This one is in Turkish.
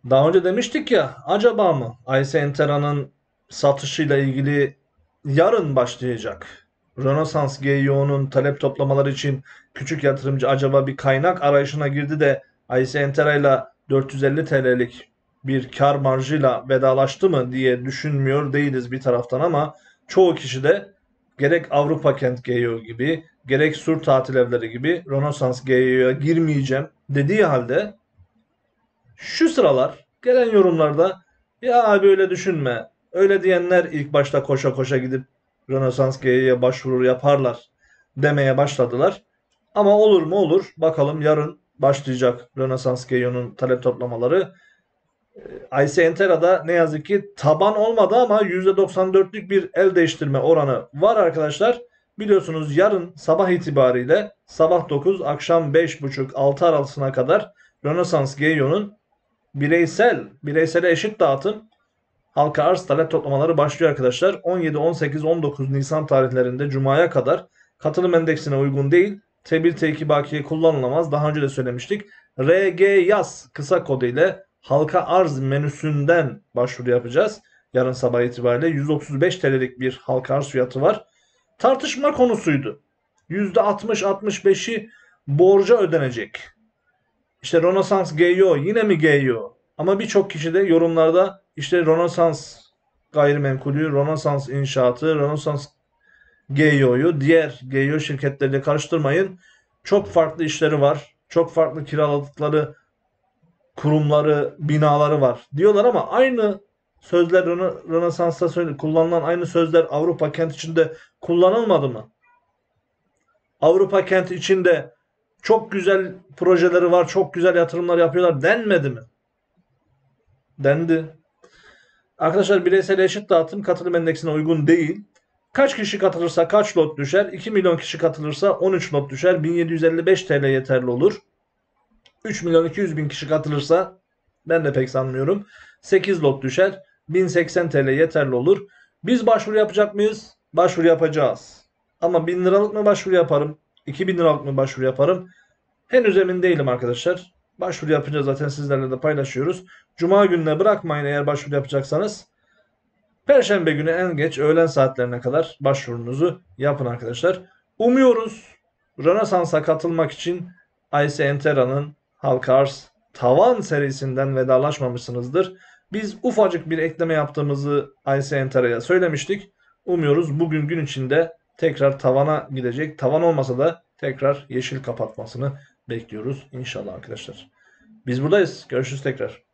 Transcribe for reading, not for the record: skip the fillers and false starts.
Daha önce demiştik ya, acaba mı Ayse Entera'nın satışıyla ilgili yarın başlayacak? Rönesans GEO'nun talep toplamaları için küçük yatırımcı acaba bir kaynak arayışına girdi de Ayse Entera'yla 450 TL'lik bir kar marjıyla vedalaştı mı diye düşünmüyor değiliz bir taraftan, ama çoğu kişi de gerek Avrupa Kent GEO gibi gerek Sur Tatil Evleri gibi Rönesans GEO'ya girmeyeceğim dediği halde şu sıralar gelen yorumlarda ya abi öyle düşünme, öyle diyenler ilk başta koşa koşa gidip Rönesans G'ye başvuru yaparlar demeye başladılar. Ama olur mu olur. Bakalım, yarın başlayacak Rönesans G'nin talep toplamaları. Ayse Entera'da ne yazık ki taban olmadı ama %94'lük bir el değiştirme oranı var arkadaşlar. Biliyorsunuz yarın sabah itibariyle sabah 9 akşam 5.30-6 arasına kadar Rönesans GEO'nun bireysele eşit dağıtım halka arz talep toplamaları başlıyor arkadaşlar. 17, 18, 19 Nisan tarihlerinde Cuma'ya kadar katılım endeksine uygun değil. T1 T2 bakiye kullanılamaz. Daha önce de söylemiştik. RG yaz kısa kodu ile halka arz menüsünden başvuru yapacağız. Yarın sabah itibariyle 135 TL'lik bir halka arz fiyatı var. Tartışma konusuydu. %60-65'i borca ödenecek. İşte Rönesans GEO, yine mi GEO? Ama birçok kişi de yorumlarda işte Rönesans gayrimenkulü, Rönesans inşaatı, Rönesans GEO'yu diğer GEO şirketleriyle karıştırmayın. Çok farklı işleri var. Çok farklı kiraladıkları kurumları, binaları var diyorlar, ama aynı sözler Rönesans'ta kullanılan aynı sözler Avrupa Kent içinde kullanılmadı mı? Avrupa Kent içinde çok güzel projeleri var, çok güzel yatırımlar yapıyorlar denmedi mi? Dendi. Arkadaşlar, bireysel eşit dağıtım katılım endeksine uygun değil. Kaç kişi katılırsa kaç lot düşer? 2 milyon kişi katılırsa 13 lot düşer. 1755 TL yeterli olur. 3 milyon 200 bin kişi katılırsa, ben de pek sanmıyorum, 8 lot düşer. 1080 TL yeterli olur. Biz başvuru yapacak mıyız? Başvuru yapacağız. Ama 1000 liralık mı başvuru yaparım? 2000 liralık mı başvuru yaparım? Henüz emin değilim arkadaşlar. Başvuru yapınca zaten sizlerle de paylaşıyoruz. Cuma gününe bırakmayın eğer başvuru yapacaksanız. Perşembe günü en geç öğlen saatlerine kadar başvurunuzu yapın arkadaşlar. Umuyoruz Rönesans'a katılmak için Ayse Entera'nın halka arz tavan serisinden vedalaşmamışsınızdır. Biz ufacık bir ekleme yaptığımızı Ayse Entera'ya söylemiştik. Umuyoruz bugün gün içinde tekrar tavana gidecek. Tavan olmasa da tekrar yeşil kapatmasını bekliyoruz inşallah arkadaşlar. Biz buradayız. Görüşürüz tekrar.